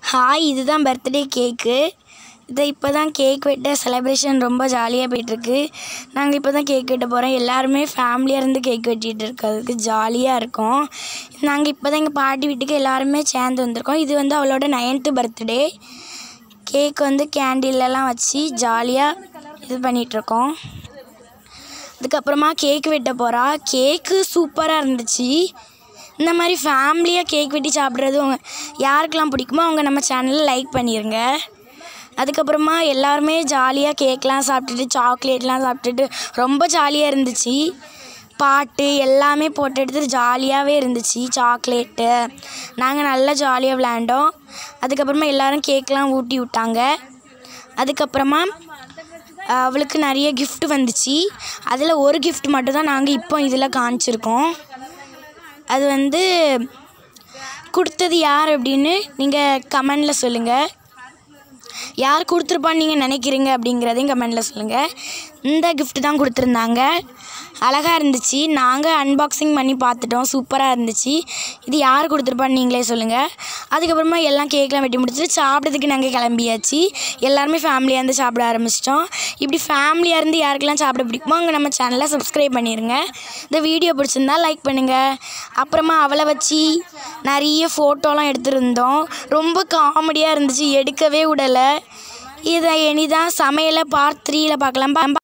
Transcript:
Hi, இதுதான் birthday cake. இப்போ தான் கேக் வெட்ட செலிப்ரேஷன் ரொம்ப ஜாலியாக போயிட்டுருக்கு. நாங்கள் இப்போ தான் கேக் வெட்ட போகிறோம். எல்லாருமே ஃபேமிலியாக இருந்து கேக் வெட்டிகிட்டு இருக்கிறதுக்கு ஜாலியாக இருக்கும். நாங்கள் இப்போ தான் எங்கள் பாட்டி வீட்டுக்கு எல்லாருமே சேர்ந்து வந்திருக்கோம். இது வந்து அவளோட 9th பர்த்டே. கேக் வந்து கேண்டிலெலாம் வச்சு ஜாலியாக இது பண்ணிகிட்ருக்கோம். அதுக்கப்புறமா கேக் வெட்ட போகிறா. கேக்கு சூப்பராக இருந்துச்சு. இந்த மாதிரி ஃபேமிலியாக கேக் வெட்டி சாப்பிட்றது யாருக்கெல்லாம் பிடிக்குமோ அவங்க நம்ம சேனலில் லைக் பண்ணிடுங்க. அதுக்கப்புறமா எல்லாருமே ஜாலியாக கேக்லாம் சாப்பிட்டுட்டு சாக்லேட்லாம் சாப்பிட்டுட்டு ரொம்ப ஜாலியாக இருந்துச்சு. பாட்டு எல்லாமே போட்டு எடுத்துட்டு ஜாலியாகவே இருந்துச்சு. சாக்லேட்டு நாங்கள் நல்லா ஜாலியாக விளையாண்டோம். அதுக்கப்புறமா எல்லோரும் கேக்லாம் ஊட்டி விட்டாங்க. அதுக்கப்புறமா அவளுக்கு நிறைய கிஃப்ட் வந்துச்சு. அதில் ஒரு கிஃப்ட் மட்டும்தான் நாங்கள் இப்போ இதில் காமிச்சிருக்கோம். அது வந்து கொடுத்தது யார் அப்படின்னு நீங்கள் கமெண்டில் சொல்லுங்கள். யார் கொடுத்துருப்பான்னு நீங்கள் நினைக்கிறீங்க அப்படிங்கிறதையும் கமெண்டில் சொல்லுங்கள். இந்த கிஃப்ட் தான் கொடுத்துருந்தாங்க. அழகாக இருந்துச்சு. நாங்கள் அன்பாக்சிங் பண்ணி பார்த்துட்டோம். சூப்பராக இருந்துச்சு. இது யார் கொடுத்துருப்பான்னு நீங்களே சொல்லுங்கள். அதுக்கப்புறமா எல்லாம் கேக்லாம் வெட்டி முடிச்சுட்டு சாப்பிட்றதுக்கு நாங்கள் கிளம்பியாச்சு. எல்லாருமே ஃபேமிலியாக இருந்து சாப்பிட ஆரம்பிச்சிட்டோம். இப்படி ஃபேமிலியாக இருந்து யாருக்கெல்லாம் சாப்பிட பிடிக்குமோ அவங்க நம்ம சேனலை சப்ஸ்கிரைப் பண்ணிடுங்க. இந்த வீடியோ பிடிச்சிருந்தா லைக் பண்ணுங்கள். அப்புறமா அவளை வச்சு நிறைய ஃபோட்டோலாம் எடுத்துருந்தோம். ரொம்ப காமெடியாக இருந்துச்சு. எடுக்கவே விடலை. இதை இனிதான் சமையலை பார்ட் 3ல் பார்க்கலாம்.